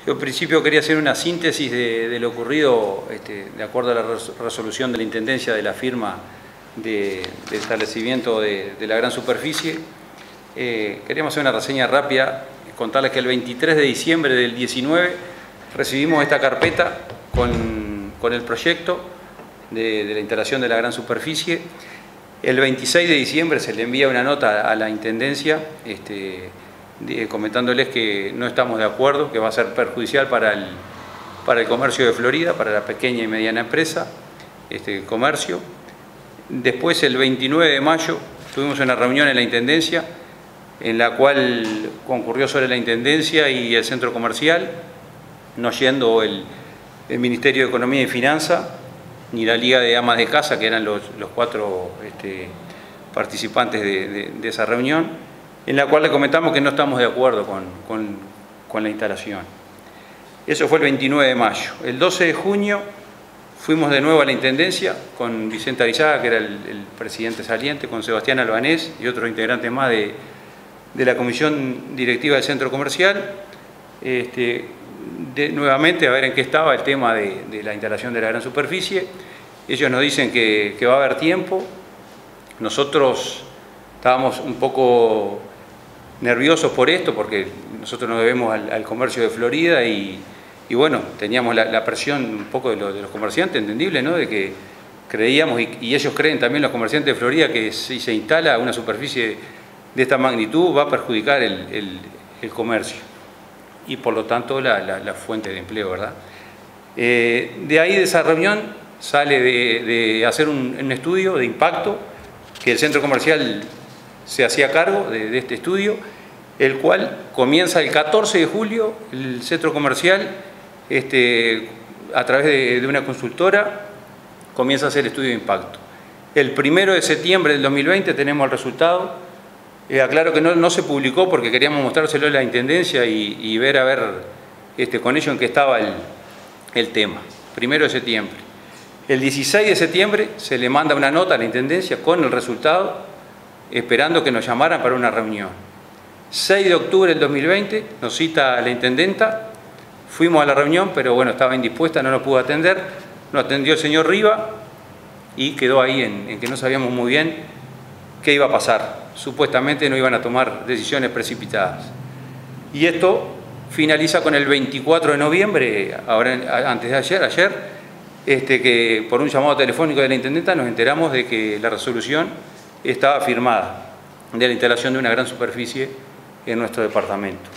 Yo en principio quería hacer una síntesis de lo ocurrido de acuerdo a la resolución de la Intendencia de la firma de establecimiento de la gran superficie. Queríamos hacer una reseña rápida, contarles que el 23 de diciembre del 19 recibimos esta carpeta con el proyecto de la instalación de la gran superficie. El 26 de diciembre se le envía una nota a la Intendencia comentándoles que no estamos de acuerdo, que va a ser perjudicial para el comercio de Florida, para la pequeña y mediana empresa, comercio. Después, el 29 de mayo, tuvimos una reunión en la Intendencia, en la cual concurrió sobre la Intendencia y el centro comercial, no yendo el Ministerio de Economía y Finanzas, ni la Liga de Amas de Casa, que eran los cuatro participantes de esa reunión, en la cual le comentamos que no estamos de acuerdo con la instalación. Eso fue el 29 de mayo. El 12 de junio fuimos de nuevo a la Intendencia con Vicente Arizaga, que era el presidente saliente, con Sebastián Albanés y otros integrantes más de la comisión directiva del centro comercial, nuevamente a ver en qué estaba el tema de la instalación de la gran superficie. Ellos nos dicen que va a haber tiempo. Nosotros estábamos un poco nerviosos por esto, porque nosotros nos debemos al comercio de Florida y bueno, teníamos la presión un poco de los comerciantes, entendible, ¿no? De que creíamos, y ellos creen también, los comerciantes de Florida, que si se instala una superficie de esta magnitud va a perjudicar el comercio y por lo tanto la fuente de empleo, ¿verdad? De ahí, de esa reunión, sale de hacer un estudio de impacto, que el centro comercial se hacía cargo de este estudio, el cual comienza el 14 de julio, el centro comercial, a través de una consultora, comienza a hacer el estudio de impacto. El 1 de septiembre del 2020 tenemos el resultado. Aclaro que no se publicó porque queríamos mostrárselo a la Intendencia y ver con ello en qué estaba el tema. 1 de septiembre. El 16 de septiembre se le manda una nota a la Intendencia con el resultado, esperando que nos llamaran para una reunión. 6 de octubre del 2020 nos cita la Intendenta, fuimos a la reunión, pero bueno, estaba indispuesta, no nos pudo atender, nos atendió el señor Riva y quedó ahí en que no sabíamos muy bien qué iba a pasar. Supuestamente no iban a tomar decisiones precipitadas. Y esto finaliza con el 24 de noviembre, ahora, antes de ayer, que por un llamado telefónico de la Intendenta nos enteramos de que la resolución estaba firmada de la instalación de una gran superficie en nuestro departamento.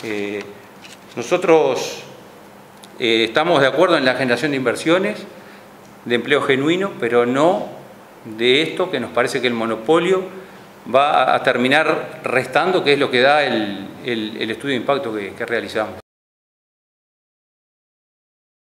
Nosotros estamos de acuerdo en la generación de inversiones, de empleo genuino, pero no de esto que nos parece que el monopolio va a terminar restando, que es lo que da el estudio de impacto que realizamos.